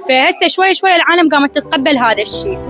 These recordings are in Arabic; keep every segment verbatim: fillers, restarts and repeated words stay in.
فهسه شوي شوي العالم قامت تتقبل هذا الشيء.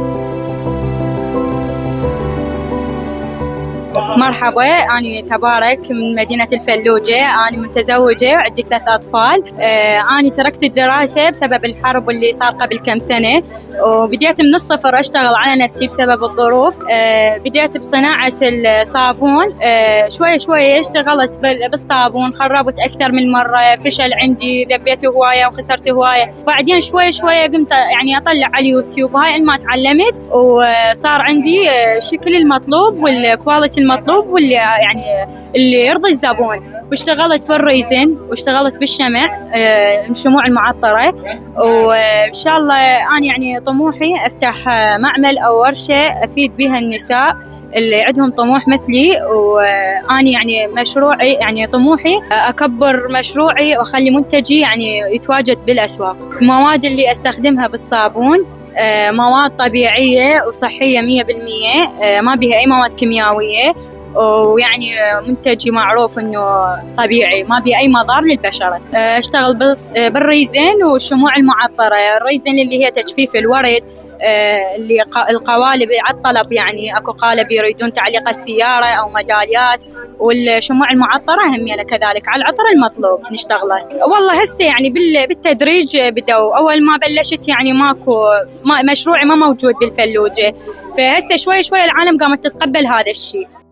مرحبا، أنا تبارك من مدينة الفلوجة. أنا متزوجة وعندي ثلاث أطفال. أنا تركت الدراسة بسبب الحرب اللي صار قبل كم سنة، وبديت من الصفر أشتغل على نفسي بسبب الظروف. بديت بصناعة الصابون، شوي شوي اشتغلت بالصابون، خربت أكثر من مرة، فشل عندي، ذبيت هواية وخسرت هواية. بعدين شوي شوي قمت يعني أطلع على اليوتيوب، هاي ما تعلمت وصار عندي شكل المطلوب والكواليتي المطلوب واللي يعني اللي يرضي الزبون. واشتغلت بالريزن واشتغلت بالشمع، الشموع المعطرة. وإن شاء الله أنا يعني طموحي أفتح معمل أو ورشة أفيد بها النساء اللي عندهم طموح مثلي. وأنا يعني مشروعي يعني طموحي أكبر مشروعي وأخلي منتجي يعني يتواجد بالأسواق. المواد اللي أستخدمها بالصابون مواد طبيعية وصحية مية بالمية، ما بها أي مواد كيميائية، ويعني منتجي معروف إنه طبيعي ما بها أي مضار للبشرة. أشتغل بالريزن والشموع المعطرة. الريزن اللي هي تجفيف الورد، اللي القوالب على الطلب، يعني اكو قالب يريدون تعليق السياره او ميداليات. والشموع المعطره هم يعني كذلك على العطر المطلوب نشتغله. والله هسه يعني بالتدريج بدوا. اول ما بلشت يعني ماكو ما مشروعي ما موجود بالفلوجه، فهسه شوي شوي العالم قامت تتقبل هذا الشيء.